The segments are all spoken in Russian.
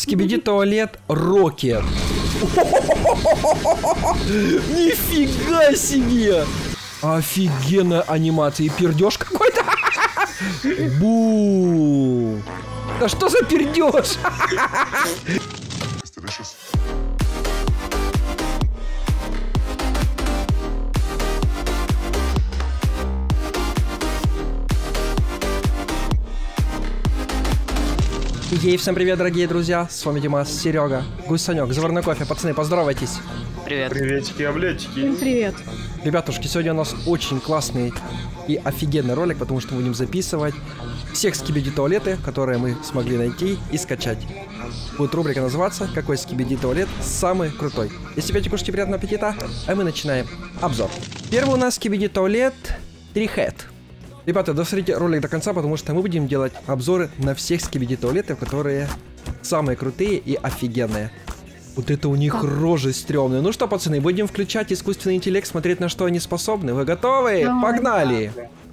Скибиди туалет Рокет. Нифига себе! Офигенная анимация. И пердеж какой-то. Бу! Да что за пердеж? Ей, всем привет, дорогие друзья, с вами Димас, Серега, Гусанек, Заварной кофе, пацаны, поздоровайтесь. Привет. Приветики, облетики. Привет. Ребятушки, сегодня у нас очень классный и офигенный ролик, потому что мы будем записывать всех скибиди туалеты, которые мы смогли найти и скачать. Будет рубрика называться «Какой скибиди туалет самый крутой?». Если тебе кушайте, приятного аппетита, а мы начинаем обзор. Первый у нас скибиди туалет Trihead. Ребята, досмотрите ролик до конца, потому что мы будем делать обзоры на всех скибиди туалетов, которые самые крутые и офигенные. Вот это у них рожи стрёмные. Ну что, пацаны, будем включать искусственный интеллект, смотреть, на что они способны. Вы готовы? Погнали!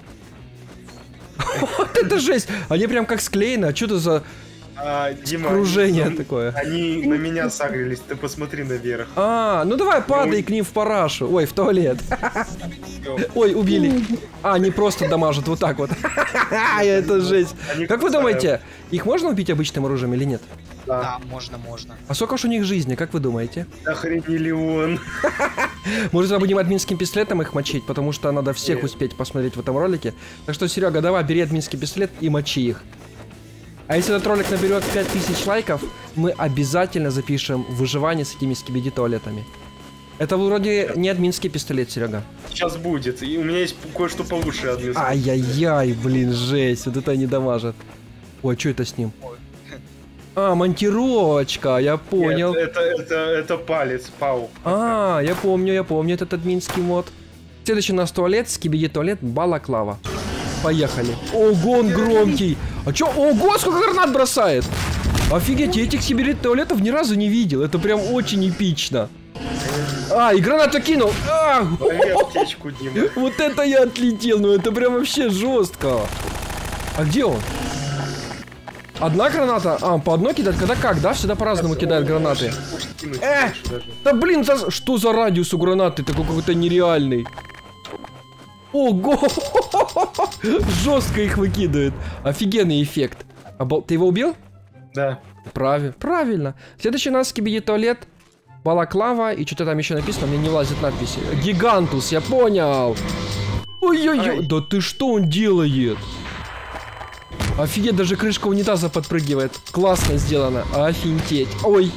Вот это жесть! Они прям как склеены, а что это за Дима, кружение такое? Они на меня сагрились, ты посмотри наверх. Ну давай падай к ним в парашу. Ой, в туалет. Ой, убили. Они просто дамажат вот так вот. Это жесть. Как вы думаете, их можно убить обычным оружием или нет? Да, можно. А сколько ж у них жизни, как вы думаете? Охренели он. Может, мы будем админским пистолетом их мочить, потому что надо всех успеть посмотреть в этом ролике. Так что, Серега, давай, бери админский пистолет и мочи их. А если этот ролик наберет 5000 лайков, мы обязательно запишем выживание с этими скибиди туалетами. Это вроде не админский пистолет, Серега. Сейчас будет. И у меня есть кое-что получше админский. Ай-яй-яй, блин, жесть. Вот это они дамажат. Ой, что это с ним? Монтировочка, я понял. Нет, это палец, пау. Я помню этот админский мод. Следующий у нас туалет, скибиди туалет Балаклава. Поехали. Ого, он громкий. А чё? Ого, сколько гранат бросает. Офигеть, я этих скибиди туалетов ни разу не видел. Это прям очень эпично. И гранату кинул. Аптечку, Дима. Вот это я отлетел, ну это прям вообще жестко. А где он? Одна граната? По одной кидать? Когда как, да? Всегда по-разному кидают гранаты. Да блин, что за радиус у гранаты? Такой какой-то нереальный. Ого! Жестко их выкидывает. Офигенный эффект. Ты его убил? Да. Правильно. Следующий у нас скибиди туалет Балаклава. И что-то там еще написано, мне не влазит надписи. Гигантус, я понял. Ой-ой-ой. Да ты что он делает? Офигеть, даже крышка унитаза подпрыгивает. Классно сделано. Офигеть. Ой.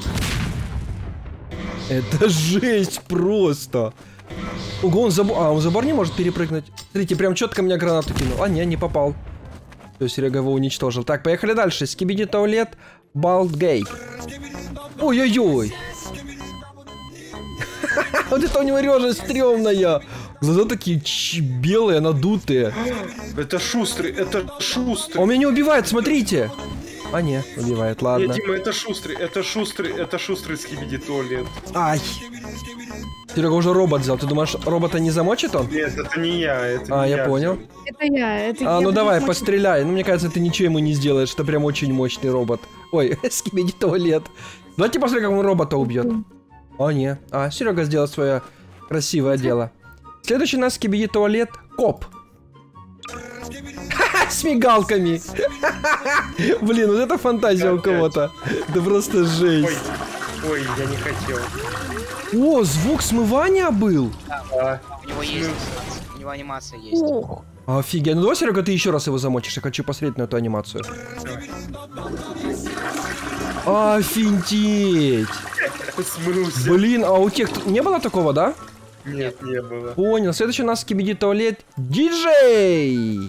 Это жесть просто. Ого, он забор не может перепрыгнуть. Смотрите, прям четко меня гранату кинул. Не попал. Все, Серега его уничтожил. Так, поехали дальше. Скибиди туалет Балдгей. Ой-ой-ой. Вот это у него рожа стрёмная. Глаза такие белые, надутые. Это шустрый. Он меня не убивает, смотрите. Не, убивает, ладно. Нет, Дима, это шустрый скибиди туалет. Ай. Серега уже робот взял. Ты думаешь, робота не замочит он? Нет, это не я. Я понял. Это я. Ну давай, постреляй. Ну, мне кажется, ты ничего ему не сделаешь. Это прям очень мощный робот. Ой, скибиди туалет. Давайте посмотрим, как он робота убьет. Не. Серега сделал свое красивое дело. Следующий у нас скибиди туалет Коп. С мигалками. Блин, вот это фантазия у кого-то. Это просто жесть. Ой, я не хотел. Звук смывания был? Да. У него есть, у него анимация есть. Офигеть. Ну давай, Серега, ты еще раз его замочишь. Я хочу посмотреть на эту анимацию. Офигеть. Смылся. Блин, у тех не было такого, да? Нет, не было. Понял. Следующий у нас скибиди туалет Диджей.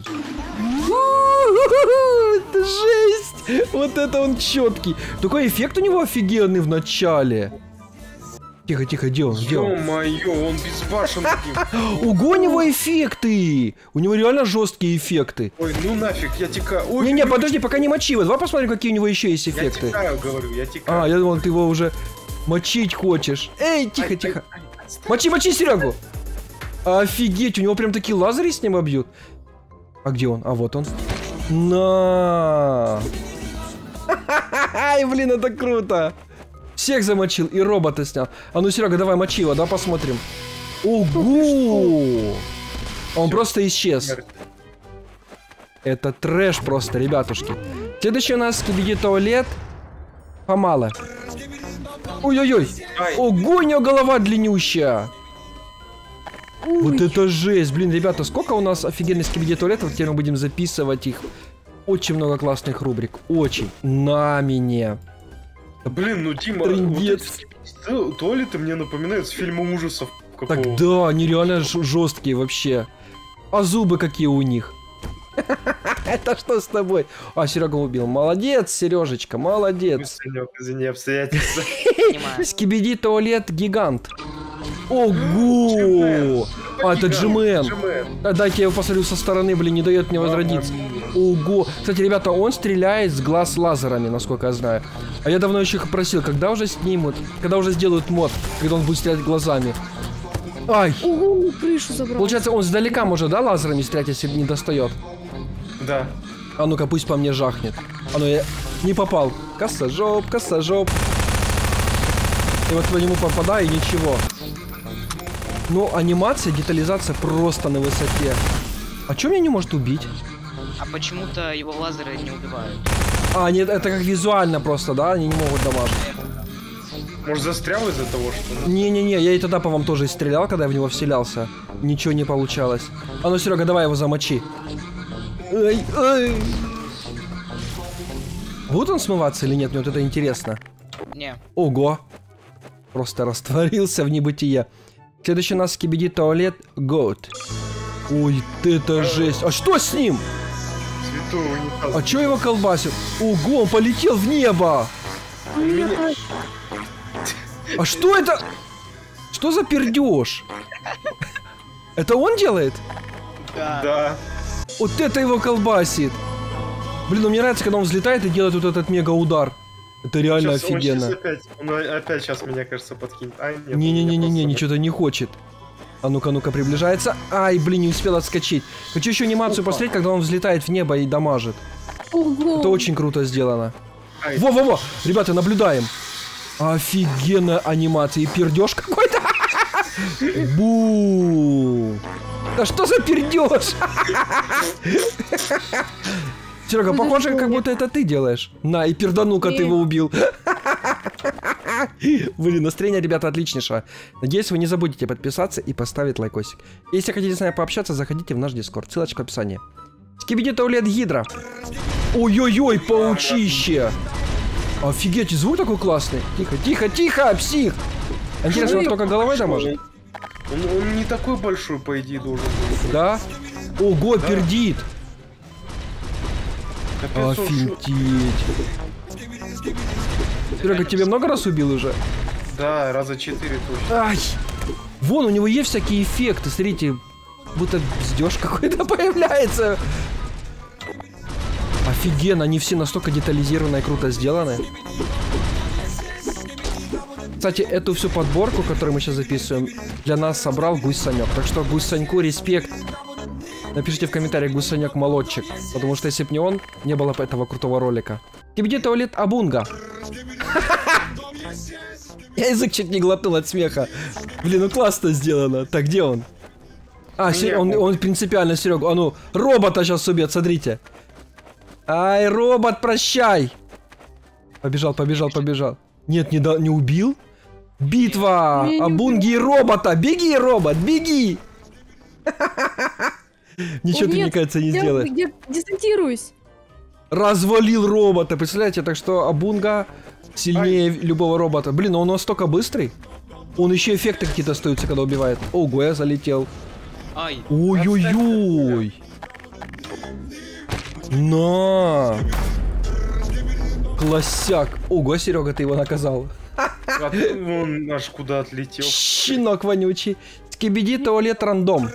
Это жесть. Вот это он четкий. Такой эффект у него офигенный в начале. Тихо, где он? Ё-моё, он безбашен таким. Ого, у него эффекты. У него реально жесткие эффекты. Ой, ну нафиг, я текаю. Не, подожди, пока не мочи его. Давай посмотрим, какие у него еще есть эффекты. Я текаю, говорю, я текаю. Я думал, ты его уже мочить хочешь. Эй, тихо. Мочи Серегу. Офигеть, у него прям такие лазеры с неба бьют. А где он? Вот он. На. Ай, блин, это круто. Всех замочил и робота снял. А ну, Серега, давай мочи его, да, посмотрим. Ого! Он просто исчез. Это трэш просто, ребятушки. Следующий у нас скибиди туалет. Помало. Ой-ой-ой. Ого, у него голова длиннющая. Вот это жесть. Блин, ребята, сколько у нас офигенных скибиди туалетов. Теперь мы будем записывать их. Очень много классных рубрик. Очень. На меня. Блин, ну Дима, вот туалеты мне напоминают с фильма ужасов. Так да, они реально жесткие вообще. А зубы какие у них? Это что с тобой? А, Серега убил. Молодец, Сережечка, молодец. Извини, обстоятельства. Скибиди туалет гигант. Ого! А, это Джимен. Дайте я его посмотрю со стороны, блин, не дает мне возродиться. Ого! Кстати, ребята, он стреляет с глаз лазерами, насколько я знаю. А я давно еще просил, когда уже снимут, когда уже сделают мод, когда он будет стрелять глазами. Ай! Ого, крышу забрал. Получается, он сдалека может, да, лазерами стрелять, если не достает? Да. А ну-ка, пусть по мне жахнет. А ну, я не попал. Косожоп, косожоп. И вот по нему попадаю, и ничего. Ну, анимация, детализация просто на высоте. А чё меня не может убить? А почему-то его лазеры не убивают. А, нет, это как визуально просто, да? Они не могут дамажить. Может, застрял из-за того, что... Не-не-не, я и тогда по вам тоже стрелял, когда я в него вселялся. Ничего не получалось. А ну, Серега, давай его замочи. Ай, ай. Будет он смываться или нет? Мне вот это интересно. Не. Ого. Просто растворился в небытие. Следующий у нас скибиди туалет Goat. Ой, это жесть. А что с ним? Святого унитаза. А чё его колбасит? Ого, он полетел в небо. А что это? Что за пердеж? Это он делает? Да. Вот это его колбасит. Блин, ну мне нравится, когда он взлетает и делает вот этот мега удар. Это реально Сейчас, офигенно. он опять сейчас, меня кажется, подкинет. Не-не-не-не, ничего-то не хочет. А ну-ка, ну-ка, приближается. Ай, блин, не успел отскочить. Хочу еще анимацию посмотреть, когда он взлетает в небо и дамажит. Ого. Это очень круто сделано. Во-во-во, ребята, наблюдаем. Офигенная анимация. И пердеж какой-то. Бу. Да что за пердеж? Серега, похоже, как будто это ты делаешь. На, и перданул-ка ты его убил. Блин, настроение, ребята, отличнейшее. Надеюсь, вы не забудете подписаться и поставить лайкосик. Если хотите с нами пообщаться, заходите в наш дискорд. Ссылочка в описании. Скибиди туалет Гидра. Ой-ой-ой, паучище. Офигеть, звук такой классный. Тихо, тихо, тихо, псих. Интересно, он только головой дамажит? Он не такой большой, по идее, должен быть. Да? Ого, пердит. Капец, Офигеть. Серега, тебе много раз убил уже? Да, раза 4 точно. Ай! Вон, у него есть всякие эффекты, смотрите. Будто бздёж какой-то появляется. Офигенно, они все настолько детализированы и круто сделаны. Кстати, эту всю подборку, которую мы сейчас записываем, для нас собрал Гусь Санек. Так что Гусь Саньку респект. Напишите в комментариях Гусь Санек молодчик. Потому что если бы не он, не было бы этого крутого ролика. Скибиди туалет Абунга. Я язык чуть не глотнул от смеха. Блин, ну классно сделано. Так, где он? А, он принципиально, Серега. А ну, робота сейчас убьет, смотрите. Ай, робот, прощай. Побежал, побежал, побежал. Нет, не убил? Битва Абунги и робота. Беги, робот, беги. Ничего ты, мне кажется, не сделаешь. Я дистанцируюсь. Развалил робота, представляете? Так что Абунга сильнее любого робота. Блин, он настолько быстрый. Он еще эффекты какие-то остаются, когда убивает. Ого, я залетел. Ай. Ой-ой-ой. На. Классяк. Ого, Серега, ты его наказал. А он аж куда отлетел. Щенок вонючий. Скибиди туалет рандом.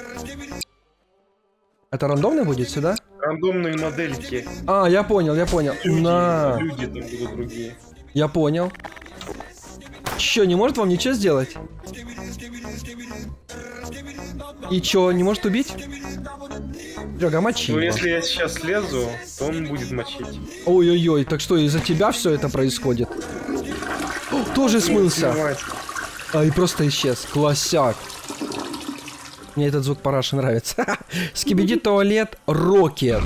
Это рандомный будет сюда? Рандомные модельки. А, я понял, я понял. На. Люди там будут другие. Я понял. Чё, не может вам ничего сделать? И чё, не может убить? Серега, мочи Ну, его. если я сейчас слезу, то он будет мочить. Ой-ой-ой, так что, из-за тебя все это происходит? О, тоже смылся. Снимать. А, и просто исчез. Классяк. Мне этот звук параши нравится. Скибиди туалет Рокет.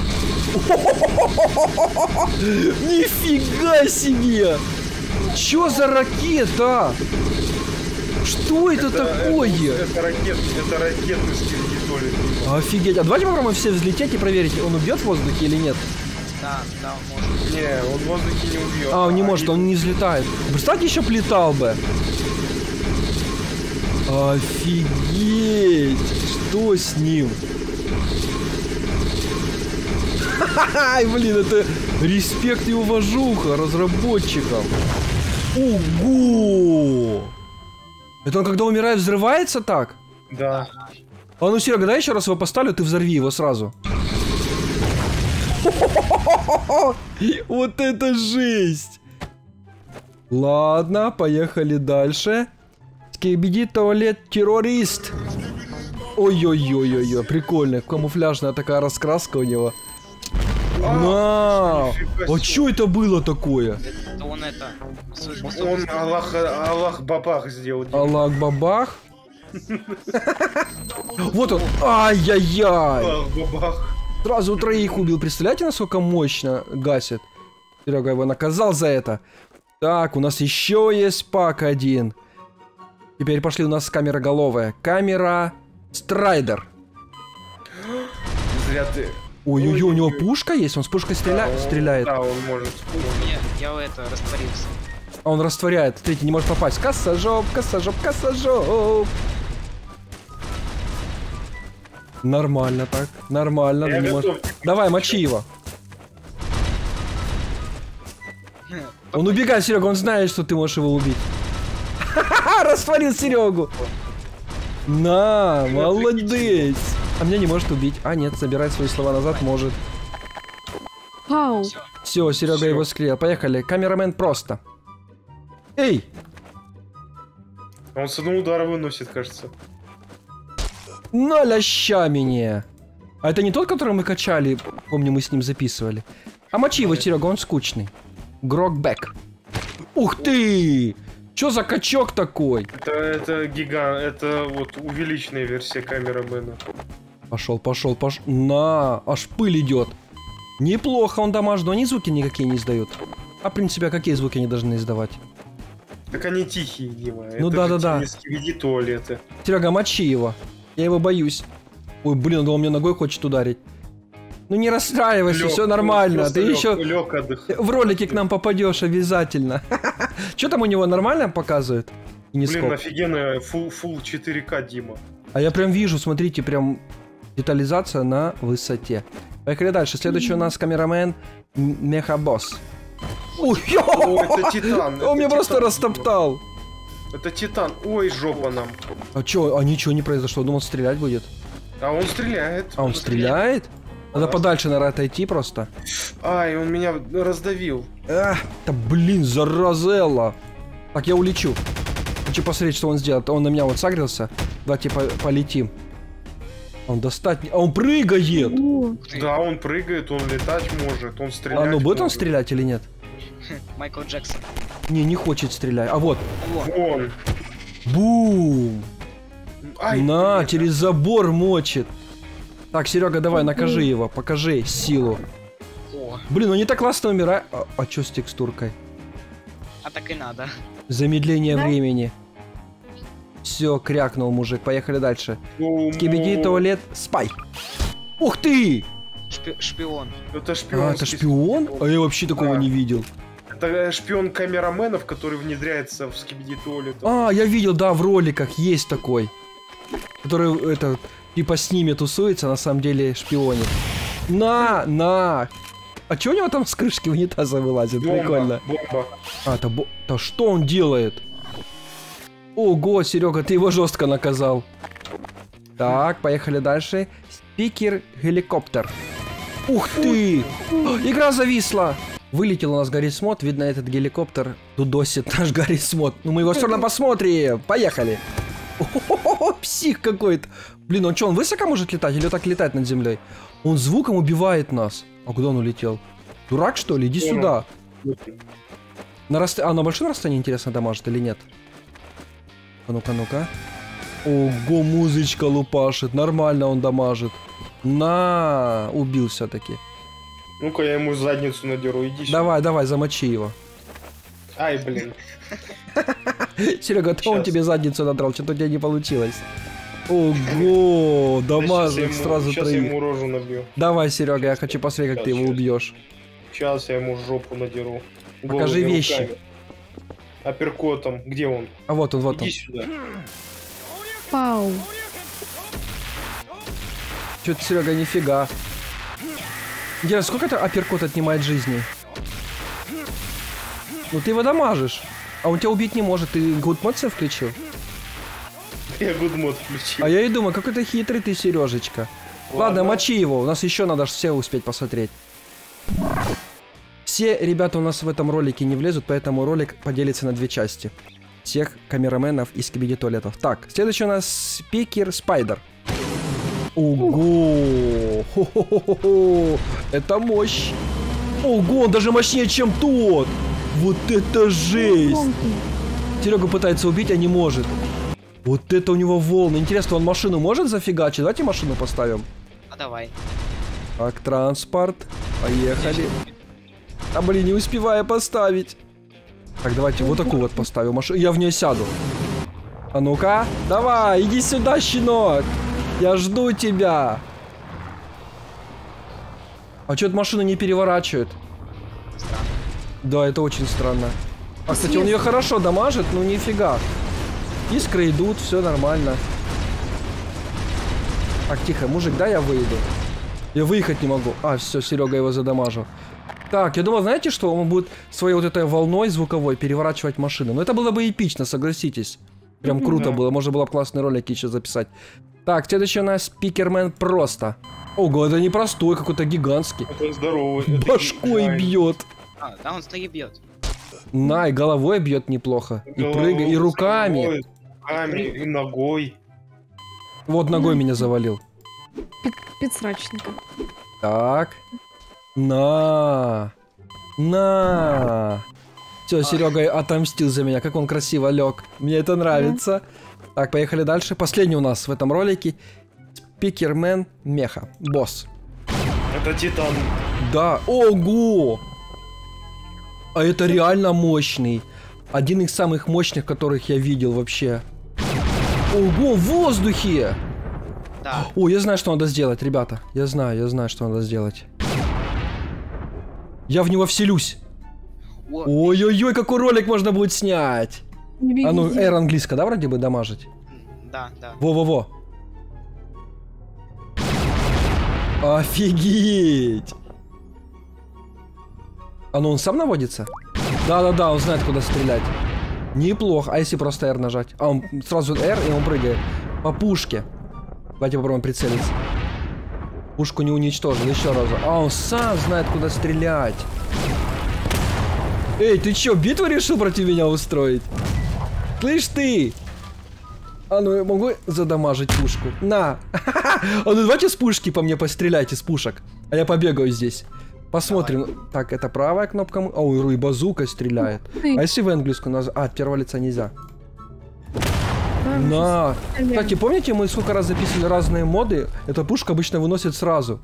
Нифига себе! Чё за ракета? Что это такое? Это ракетный скибиди туалет. Офигеть. А давайте попробуем все взлететь и проверить, он убьет в воздухе или нет. Да, да, может. Не, он в воздухе не убьет. А, он не может, он не взлетает. Представьте, еще плетал бы. Офигеть! Что с ним? Ай, блин, это респект и уважуха разработчикам. Ого! Это он когда умирает, взрывается так? Да. А ну, Серега, дай еще раз его поставлю, ты взорви его сразу. Вот это жесть! Ладно, поехали дальше. Скибиди туалет террорист. Ой-ой-ой-ой-ой, прикольно. Камуфляжная такая раскраска у него. На! А что это было такое? Это он это... свой Он способность- Аллах Бабах сделал. Аллах бабах. Вот он. Ай-яй-яй. Аллах Бабах. Сразу троих убил. Представляете, насколько мощно гасит? Серега его наказал за это. Так, у нас еще есть пак один. Теперь пошли у нас камероголовая. Камера Страйдер. Зря ты. Ой-ой-ой, у него пушка есть? Он с пушкой стреляет. Да, он может. Я это растворился. А он растворяет. Смотрите, не может попасть. Косожоп, косожоп, косожоп. Нормально так. Нормально. Я не готов. может. Давай, мочи его. Он убегает, Серега, он знает, что ты можешь его убить. Растворил Серегу. На, молодец. А меня не может убить. А, нет, забирать свои слова назад может. Ау. Все, Серега Всё. его склеил. Поехали. Камерамен просто. Эй! Он с одного удара выносит, кажется. На ляща меня. А это не тот, который мы качали? Помню, мы с ним записывали. А мочи его, Серега, он скучный. Грокбэк. Ух ты! Чё за качок такой? Это гигант, это вот увеличенная версия камерамена. Пошел, пошел, пошел. На, аж пыль идет. Неплохо он дамаж, но они звуки никакие не издают. А в принципе, а какие звуки они должны издавать? Так они тихие, Дима. Ну да-да-да. Скибиди туалеты. Серега, мочи его. Я его боюсь. Ой, блин, он меня ногой хочет ударить. Ну не расстраивайся, все нормально. Ты еще Лег отдых. в ролике к нам попадешь обязательно. Что там у него нормально показывает? И не Блин, скоп. офигенная full 4К, Дима. А я прям вижу, смотрите, прям детализация на высоте. Поехали дальше. Следующий у нас камерамен Мехабосс. Ой, О, это Титан. он меня это просто Титан, растоптал. Дима. Это Титан. Ой, жопа нам. А чё, а ничего не произошло, думал стрелять будет. А он стреляет. А он стреляет? Надо Да. подальше, наверное, отойти просто. Ай, он меня раздавил. Да блин, заразелла. Так, я улечу. Хочу посмотреть, что он сделает. Он на меня вот сагрился. Давайте полетим. Он достать... А он прыгает! О, Да, он прыгает, он летать может, он стрелять А ну будет он может. стрелять или нет? Майкл Джексон. Не хочет стрелять. А вот. Вон. Бум! Ай, На, блин, через забор мочит. Так, Серега, давай, накажи его. Покажи силу. О, Блин, он не так классно умирает. А чё с текстуркой? а так и надо. Замедление Да. времени. Все, крякнул мужик. Поехали дальше. ну, Скибиди туалет спай. Ух ты! Шпион. Это шпион. А, это шпион? А я вообще такого Да. не видел. Это шпион камераменов, который внедряется в скибиди туалет. А, я видел, да, в роликах есть такой. Который, это, типа с ними тусуется, на самом деле шпионит. На! А чё у него там с крышки унитаза вылазит? Прикольно. Бомба. А, да что он делает? Ого, Серега, ты его жестко наказал. Так, поехали дальше. Спикер-геликоптер. Ух ты! Игра зависла! Вылетел у нас Гарри Смот. Видно, этот геликоптер дудосит наш Гарри Смот. Ну, мы его все равно посмотрим. Поехали! О-хо-хо, псих какой-то. Блин, он что, он высоко может летать или так летать над землей? Он звуком убивает нас. А куда он улетел? Дурак, что ли? Иди сюда. На большом расстоянии, интересно, дамажит или нет? А ну-ка, ну-ка. Ого, музычка лупашит. Нормально он дамажит. На, убил все-таки. Ну-ка, я ему задницу надеру, иди сюда. Давай, давай, замочи его. Ай, блин. Серега, то он тебе задницу надрал, что-то у тебя не получилось. Ого, дамажит сразу сейчас я троих. ему рожу набью. Давай, Серега, я хочу посмотреть, как ты его убьешь. Сейчас я ему жопу надеру. Покажи Голыми вещи. руками. Апперкотом. Где он? А вот он, вот он. Иди сюда. Пау. Чё-то, Серега, нифига. Интересно, сколько это апперкот отнимает жизни? Ну ты его дамажишь. А он тебя убить не может. Ты гудмод себе включил? Я гудмод включил. А я и думаю, какой ты хитрый ты, Сережечка. Ладно, мочи его. У нас еще надо все успеть посмотреть. Все ребята у нас в этом ролике не влезут, поэтому ролик поделится на две части. Всех камераменов из Скибиди туалетов. Так, следующий у нас спикер Спайдер. Ого! Хо-хо-хо-хо! Это мощь! Ого, он даже мощнее, чем тот! Вот это жесть! Серега пытается убить, а не может. Вот это у него волны. Интересно, он машину может зафигачить? Давайте машину поставим. А давай. Так, транспорт. Поехали. А блин, не успеваю поставить. Так, давайте вот такую вот поставим машину. Я в нее сяду. А ну-ка. Давай, иди сюда, щенок. Я жду тебя. А что-то машину не переворачивает. Странно. Да, это очень странно. А, кстати, он ее хорошо дамажит, но нифига. Искры идут, все нормально. Так, тихо, мужик, да я выйду? Я выехать не могу. А, все, Серега его задамажил. Так, я думал, знаете что? Он будет своей вот этой волной звуковой переворачивать машину. Но это было бы эпично, согласитесь. Прям круто было. Можно было бы классный ролик еще записать. Так, следующий у нас спикермен просто. Ого, это не простой, какой-то гигантский. Это здоровый. Башкой бьет. А, да, он стоит бьет. На, и головой бьет неплохо. И прыгает, и руками. Руками, и ногой. Вот ногой меня завалил. Подсрачника. Так. На. Все, Серега отомстил за меня, как он красиво лег. Мне это нравится. Так, поехали дальше. Последний у нас в этом ролике. Спикермен Меха. Босс. Это Титан. Да. Ого! А это реально мощный. Один из самых мощных, которых я видел вообще. Ого, в воздухе! Да. О, я знаю, что надо сделать, ребята. Я знаю, что надо сделать. Я в него вселюсь. Ой-ой-ой, какой ролик можно будет снять. А ну, R английская, да, вроде бы дамажить? Да, да. Во-во-во. Офигеть. А ну, он сам наводится? Да-да-да, он знает, куда стрелять. Неплохо. А если просто R нажать? А он сразу R, и он прыгает. По пушке. Давайте попробуем прицелиться. Пушку не уничтожил, еще раз. А он сам знает, куда стрелять. Эй, ты чё, битву решил против меня устроить? Слышь ты! А ну, я могу задамажить пушку? На! А ну, давайте с пушки по мне постреляйте, с пушек. А я побегаю здесь. Посмотрим. Давай. Так, это правая кнопка. Ой, и базука стреляет. А если в английскую назвать? А, от первого лица нельзя. На! Кстати, помните, мы сколько раз записывали разные моды? Эта пушка обычно выносит сразу.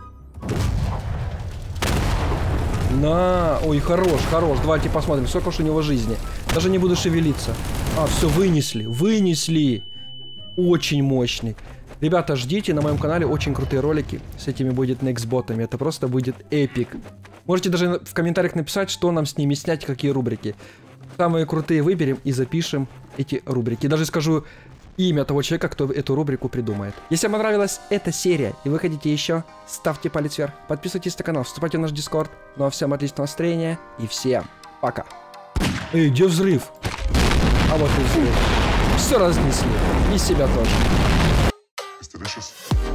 На! Ой, хорош. Давайте посмотрим, сколько уж у него жизни. Даже не буду шевелиться. А, все, вынесли. Очень мощный. Ребята, ждите, на моем канале очень крутые ролики с этими будет next-ботами. Это просто будет эпик. Можете даже в комментариях написать, что нам с ними снять, какие рубрики. Самые крутые выберем и запишем эти рубрики. Даже скажу имя того человека, кто эту рубрику придумает. Если вам понравилась эта серия и вы хотите еще, ставьте палец вверх, подписывайтесь на канал, вступайте в наш дискорд. Ну а всем отличного настроения и всем пока. Эй, где взрыв? А вот и взрыв. Все разнесли. И себя тоже.